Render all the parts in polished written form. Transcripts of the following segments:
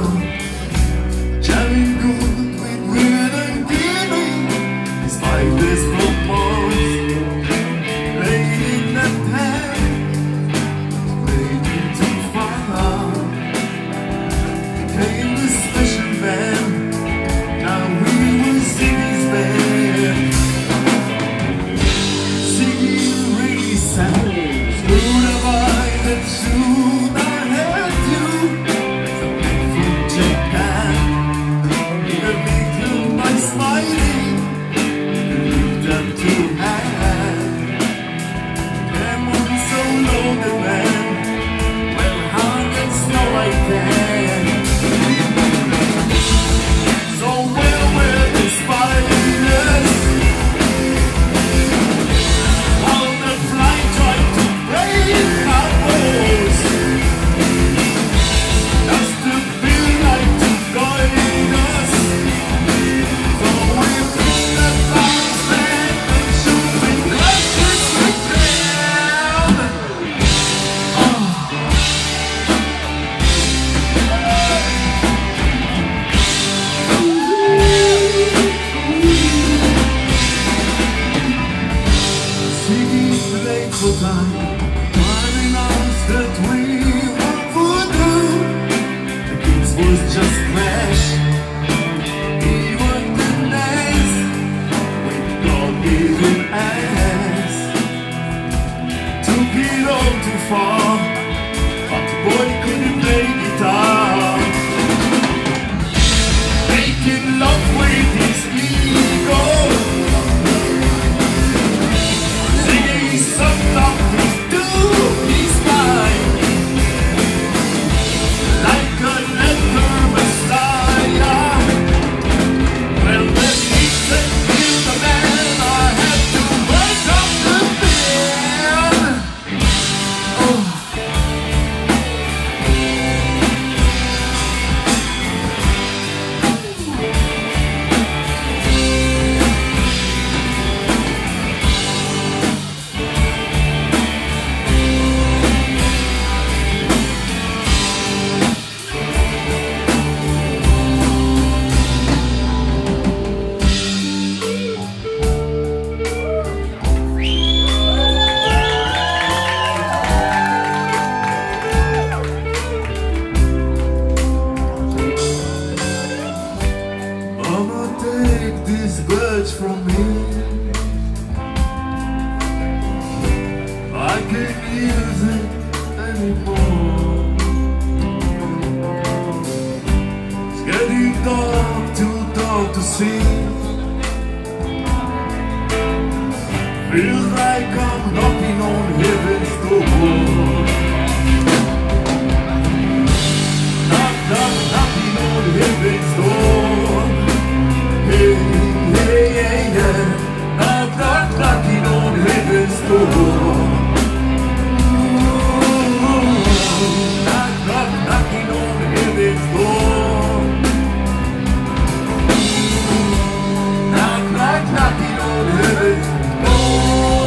Jamming good with will and giving, despite this purpose. Playing that hand, playing too far. Became the special man. Now we will sing his band. Singing really sad. Through the wine and soon I had you. The painful Japan. Even little by smiling. You leave them to hand. Came on so long the man. Well hung and snow I can. So where were the spiders? While the fly tried to break our walls. Just to feel like to guide us. So we put the bounce back and shooting crashes with them. Singing late for time, finding out that we were voodoo. The kids was just crash. He was the nice with God-given ass. Took it all too far, but the boy couldn't play guitar. Making love with his ego. Singing something to his mind. Like a leper messiah. Well, when he said kill the man, I had to wake up the band. Oh. Mama, take this badge from me. I can't use it anymore. It's getting dark, too dark to see. Feels like I'm knocking on heaven's door. Knock, knock, knocking on heaven's door. Hey, hey, hey, hey. Knock, knock, knocking on heaven's door. Knock, knock, knocking on heaven's door. Knock, knock, knocking on heaven's door.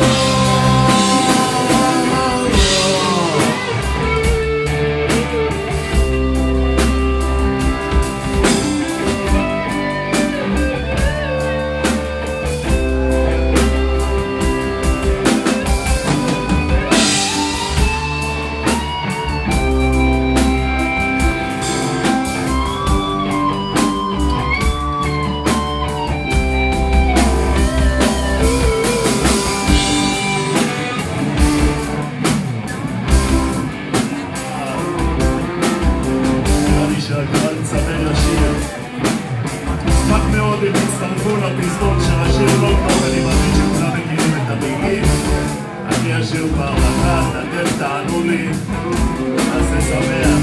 אשמח מאוד אם תצטרפו לפזמון של השיר לונדון. אני מאמין שכולם מכירים את המילים. אני אשיר בהרלכה, אתם תענו לי, נעשה שמח.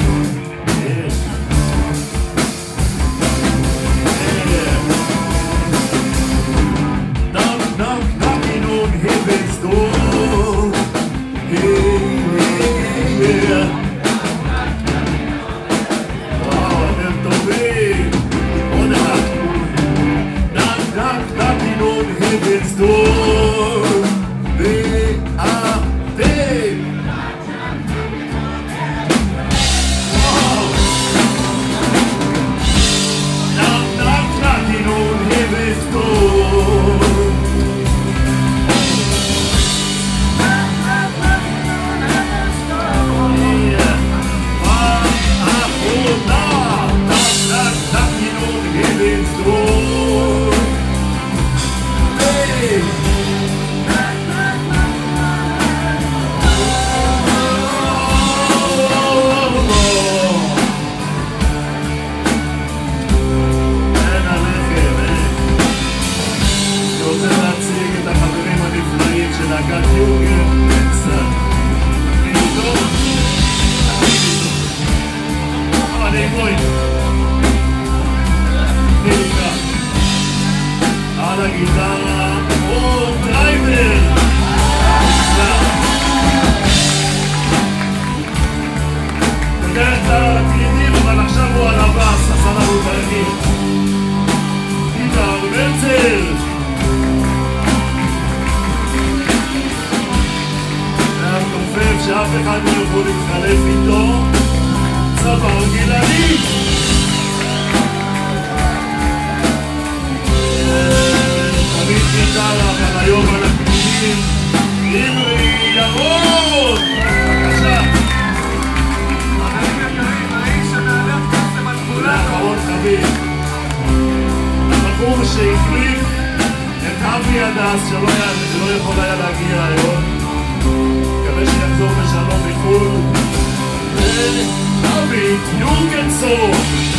Knock, knock, knocking on heaven's door. Hey, hey, yeah. Wow, אתם טובים. עוד אחד. Knock, knock, knocking on heaven's door. ואתם להתחלף איתו, צבר גלעדי. תמיד נדע לך, אבל היום אנחנו נראים עברי ירון. בבקשה. חברים יקרים, האיש שמהלך קסם על כולנו. לאחרון חביב, הבחור שהחליף את אבי הדס שלא יכול היה להגיע היום, מקווה שיחזור בשלום מחו"ל, אבי יורגנסון.